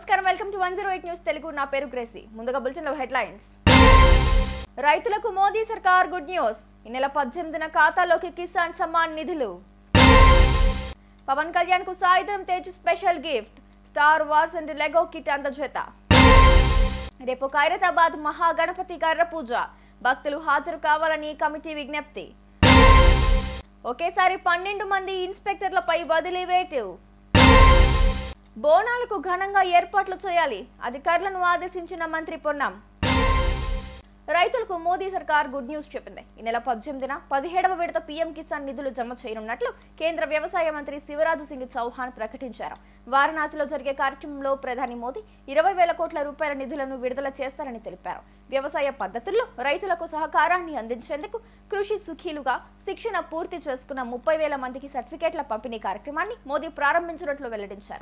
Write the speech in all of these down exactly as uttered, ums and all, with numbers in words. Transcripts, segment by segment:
నమస్కారం welcome to one oh eight news Telugu నా పేరు గ్రేసీ ముందుగా బులెటిన్ లో హెడ్లైన్స్ రైతులకు మోదీ సర్కార్ గుడ్ న్యూస్ ఈ నెల పద్దెనిమిదిన ఖాతాలోకి కిసాన్ సమ్మాన్ నిధులు పవన్ కళ్యాణ్ కు Sai Dharam Tej special gift Star Wars and Lego kit అందజేత రేపు ఖైరతాబాద్ మహాగణపతి కర్ర పూజ భక్తులు హాజరు కావాలని కమిటీ విజ్ఞప్తి ఒకేసారి పన్నెండు మంది ఇన్స్పెక్టర్లపై బదిలీ వేటు బోనాలకు ఘనంగా ఏర్పాట్లు చేయాలి అధికారులను ఆదేశించిన మంత్రి పొన్నం రైతులకు మోదీ సర్కార్ గుడ్ న్యూస్ చెప్పింది ఈ నెల పద్దెనిమిదిన పదిహేడవ విడత పీఎం కిసాన్ నిధులు జమ చేయనున్నట్లు కేంద్ర వ్యవసాయ మంత్రి శివరాజ్ సింగ్ చౌహాన్ ప్రకటించారు. వారణాసిలో జరిగే కార్యక్రమంలో ప్రధాని మోదీ ఇరవై వేల కోట్ల రూపాయల నిధులను విడుదల చేస్తారని తెలిపారు. వ్యవసాయ పద్ధతుల్లో రైతులకు సహకారాన్ని అందించేందుకు కృషి సుఖీలుగా శిక్షణ పూర్తి చేసుకున్న ముప్పై వేల మందికి సర్టిఫికేట్ల పంపిణీ కార్యక్రమాన్ని మోదీ ప్రారంభించినట్లు వెల్లడించారు.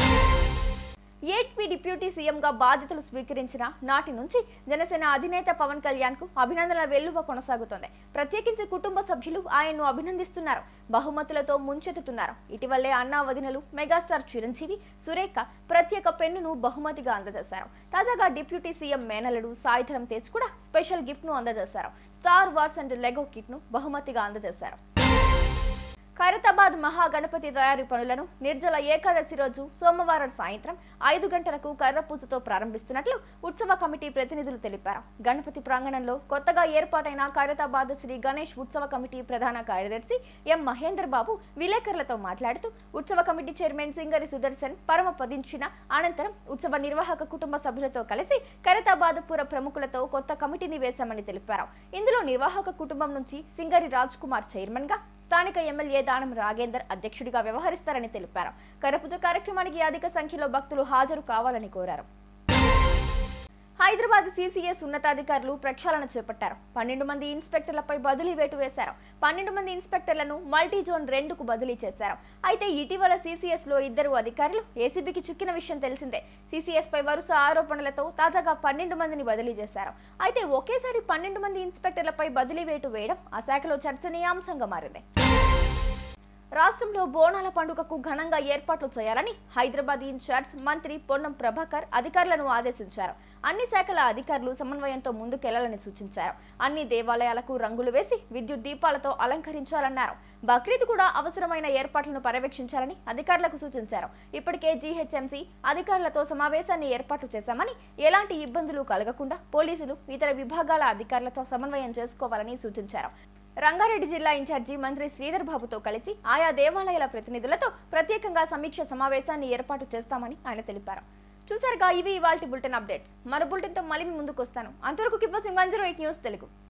ఎయిట్ డిప్యూటీ సీఎంగా బాధ్యతలు స్వీకరించిన నాటి నుంచి జనసేన అధినేత పవన్ కళ్యాణ్ కు అభినందనల వెల్లువ కొనసాగుతోంది. ప్రత్యేకించి కుటుంబ సభ్యులు ఆయన్ను అభినందిస్తున్నారు, బహుమతులతో ముంచెత్తుతున్నారు. ఇటీవలే అన్నా వదినలు మెగాస్టార్ చిరంజీవి, సురేఖ ప్రత్యేక పెన్నును బహుమతిగా అందజేశారు. తాజాగా డిప్యూటీ సీఎం మేనల్లుడు సాయిధరం తేజ్ కూడా స్పెషల్ గిఫ్ట్ ను అందజేశారు. Star Wars and Lego kit ను బహుమతిగా అందజేశారు. ఖైరతాబాద్ మహాగణపతి తయారీ పనులను నిర్జల ఏకాదశి రోజు సోమవారం సాయంత్రం ఐదు గంటలకు కర్రపూజతో ప్రారంభిస్తున్నట్లు ఉత్సవ కమిటీ ప్రతినిధులు తెలిపారు. గణపతి ప్రాంగణంలో కొత్తగా ఏర్పాటైన ఖైరతాబాద్ శ్రీ గణేష్ ఉత్సవ కమిటీ ప్రధాన కార్యదర్శి ఎం మహేందర్ బాబు విలేకరులతో మాట్లాడుతూ ఉత్సవ కమిటీ చైర్మన్ సింగరి సుదర్శన్ పరమపదించిన అనంతరం ఉత్సవ నిర్వాహక కుటుంబ సభ్యులతో కలిసి ఖైరతాబాద్ పుర ప్రముఖులతో కొత్త కమిటీని వేశామని తెలిపారు. ఇందులో నిర్వాహక కుటుంబం నుంచి సింగరి రాజ్ కుమార్ చైర్మన్ గా, స్థానిక ఎమ్మెల్యే దానం రాగేందర్ అధ్యక్షుడిగా వ్యవహరిస్తారని తెలిపారు. కరపూజ కార్యక్రమానికి అధిక సంఖ్యలో భక్తులు హాజరు కావాలని కోరారు. హైదరాబాద్ సీసీఎస్ ఉన్నతాధికారులు ప్రక్షాళన చేపట్టారు. పన్నెండు మంది ఇన్స్పెక్టర్లపై బదిలీ వేటు వేశారు. పన్నెండు మంది ఇన్స్పెక్టర్లను మల్టీ జోన్ రెండుకు బదిలీ చేశారు. అయితే ఇటీవల సీసీఎస్ లో ఇద్దరు అధికారులు ఏసీబీకి చిక్కిన విషయం తెలిసిందే. సీసీఎస్ పై వరుస ఆరోపణలతో తాజాగా పన్నెండు మందిని బదిలీ చేశారు. అయితే ఒకేసారి పన్నెండు మంది ఇన్స్పెక్టర్లపై బదిలీ వేటు వేయడం ఆ శాఖలో చర్చనీయాంశంగా మారింది. రాష్ట్రంలో బోనాల పండుగకు ఘనంగా ఏర్పాట్లు చేయాలని హైదరాబాద్ ఇన్ఛార్జ్ మంత్రి పొన్నం ప్రభాకర్ అధికారులను ఆదేశించారు. అన్ని శాఖల అధికారులు సమన్వయంతో ముందుకెళ్లాలని సూచించారు. అన్ని దేవాలయాలకు రంగులు వేసి విద్యుత్ దీపాలతో అలంకరించాలన్నారు. బక్రీద్ కూడా అవసరమైన ఏర్పాట్లను పర్యవేక్షించాలని అధికారులకు సూచించారు. ఇప్పటికే జీహెచ్ఎంసీ అధికారులతో సమావేశాన్ని ఏర్పాటు చేశామని, ఎలాంటి ఇబ్బందులు కలగకుండా పోలీసులు ఇతర విభాగాల అధికారులతో సమన్వయం చేసుకోవాలని సూచించారు. రంగారెడ్డి జిల్లా ఇన్ఛార్జి మంత్రి శ్రీధర్ బాబుతో కలిసి ఆయా దేవాలయాల ప్రతినిధులతో ప్రత్యేకంగా సమీక్ష సమావేశాన్ని ఏర్పాటు చేస్తామని ఆయన తెలిపారు. చూసారుగా, ఇవి ఇవాల్టి బులెటిన్ అప్డేట్స్. మరో బులెటిన్ తో మళ్ళీ ముందుకు వస్తాను. అంతవరకు keep watching one oh eight news Telugu.